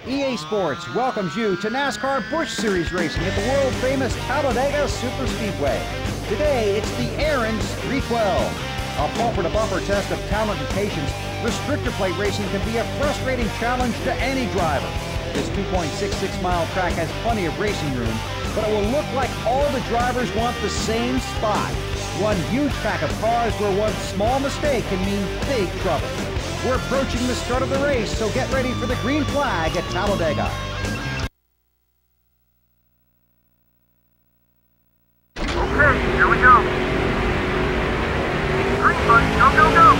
EA Sports welcomes you to NASCAR Busch Series racing at the world-famous Talladega Superspeedway. Today, it's the Aaron's 312. A bumper-to-bumper test of talent and patience, restrictor plate racing can be a frustrating challenge to any driver. This 2.66-mile track has plenty of racing room, but it will look like all the drivers want the same spot. One huge pack of cars where one small mistake can mean big trouble. We're approaching the start of the race, so get ready for the green flag at Talladega. Okay, here we go. Green button, go, go, go.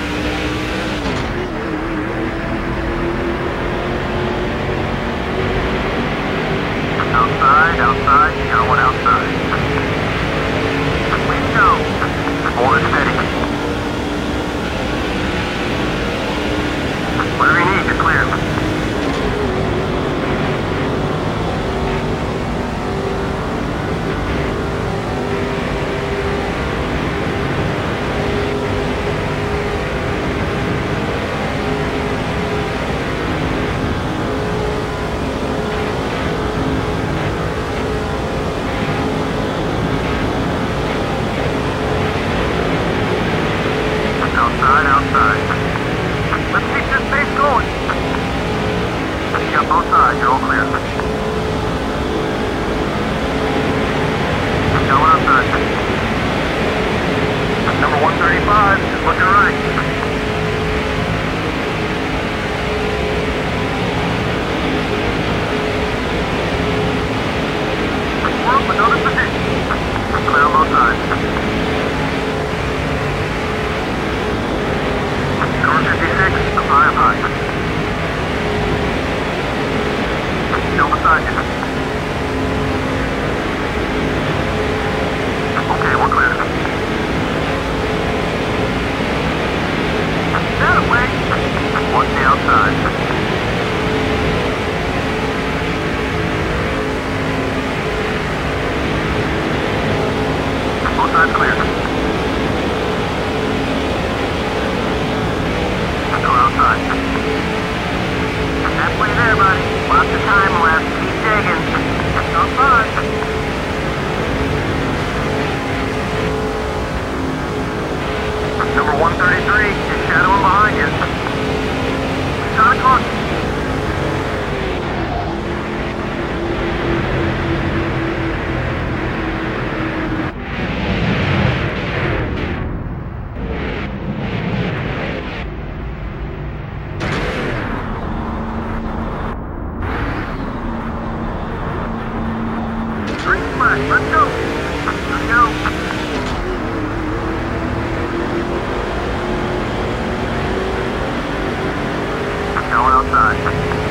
Outside, outside, you got one outside. Way to go. Hold it steady. Whatever you need, you're clear. Outside, outside. Let's keep this pace going. You got both sides, you're all clear. Got one outside. Number 135 is looking right. We're up another position. Clear on both sides. Number 56, up high, up high. Still beside you. Okay, we're clear. That away. Watch the outside. Both sides clear. Go outside. Halfway there, buddy. Lots of time left. Keep digging. Outside. Number 133 is shadowing behind you. Sonic caution. Let's go. Let's go. Going outside.